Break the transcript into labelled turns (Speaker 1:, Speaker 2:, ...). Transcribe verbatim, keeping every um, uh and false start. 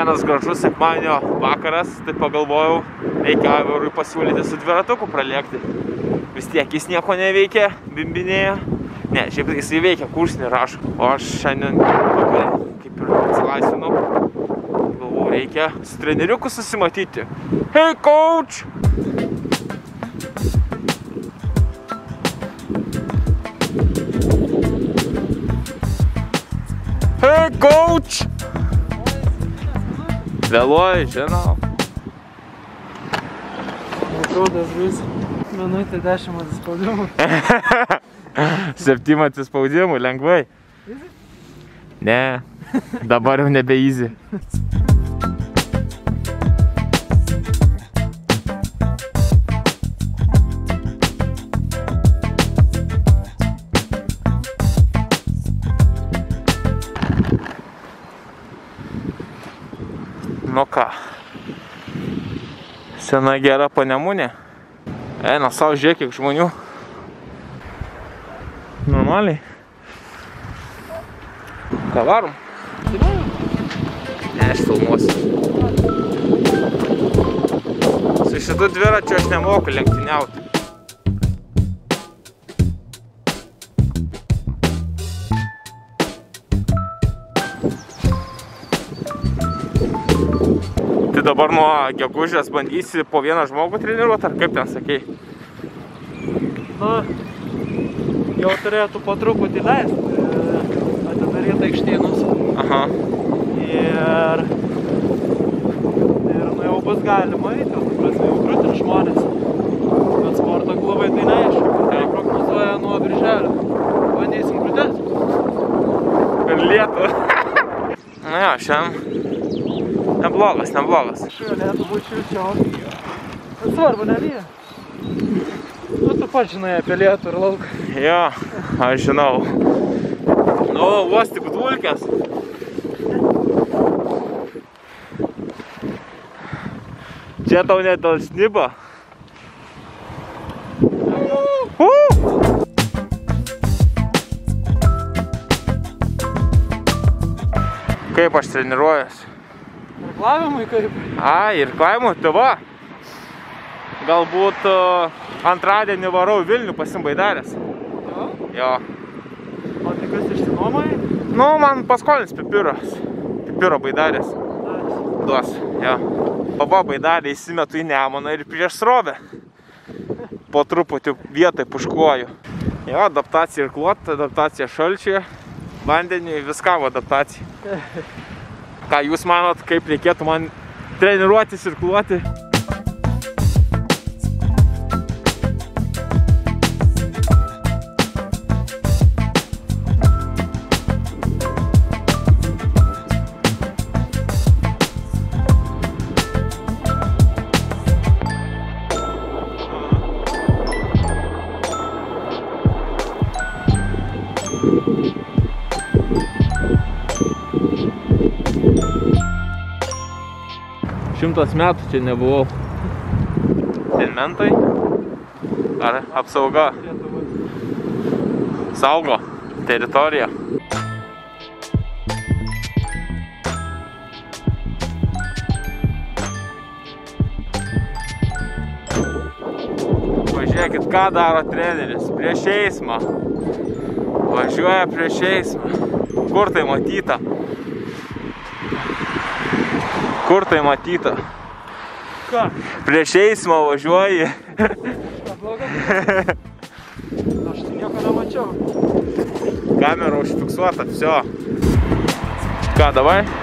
Speaker 1: vienas gražus sekmadienio vakaras, tai pagalvojau, reikia Aivarui pasiūlyti su dviratuku pralėkti. Vis tiek jis nieko neveikia, bimbinėja. Ne, šiaip jisai veikia, kursinį rašo. O aš šiandien vakarė, kaip ir atsilaisvinau. Galvau, reikia su treneriuku susimatyti. Hey, coach! Hey, coach! Vėluoju, žinau.
Speaker 2: Atrodas vis minutė dešimt atsispaudimų.
Speaker 1: Septynių atsispaudimų, lengvai.
Speaker 2: Easy?
Speaker 1: Ne, dabar jau nebe easy. Nu ką, sena gera Panemunė. Eina savo, žiūrėk, kiek žmonių. Normaliai. Ką varom? Ne, aš filmuosiu. Su šitų dviračiu aš nemoku lenktyniauti. Tai dabar nuo gegužės bandysi po vieną žmogų treniruoti, ar kaip ten sakei?
Speaker 2: Na, jau turėtų po truputį leisti atidaryti aikštynus.
Speaker 1: Aha.
Speaker 2: Ir, ir nu jau bus galima eiti, jau, prasme, jau krūtin žmonės. Bet sporto klubai tai neaišku, tai prognozuoja nuo birželio. Bandysim krūtės.
Speaker 1: Ir lietų. Na jo, šiandien neblogas, neblogas.
Speaker 2: Galėtų būti šilčiau. Bet svarbu, nelyja. Nu, tu pats žinai apie lietų ir lauką.
Speaker 1: Jo, aš žinau. Nu, vos tik dulkės. Čia tau net dėl snibo. Kaip aš treniruojuosi?
Speaker 2: Irklavimui kaip?
Speaker 1: A, irklavimui, tai va. Galbūt uh, antradienį varau Vilnių pasimbaidarės.
Speaker 2: Jo?
Speaker 1: Jo.
Speaker 2: O tai kas išsinuomai?
Speaker 1: Nu, man paskolins pipiras. Pipiro baidarės. Duos, jo. Paba baidarė įsimetu į Nemuną ir prieš srovę. Po truputį vietai puškuoju. Jo, adaptacija irkluot, adaptacija šalčiuje, vandeniui, viskavo adaptacija. Ką jūs manot, kaip reikėtų man treniruotis irkluoti? Šimtas metų čia nebuvau. Mentai? Ar apsauga? Saugo teritoriją. Pažiūrėkit, ką daro treneris prieš eismą. Važiuoja prieš eismą. Kur tai matyta? Kur tai matyta?
Speaker 2: Ką?
Speaker 1: Prieš eismą važiuoji.
Speaker 2: Ką bloga? Aš tai nieko nemačiau.
Speaker 1: Kamera užfiksuota, viso. Ką, davai?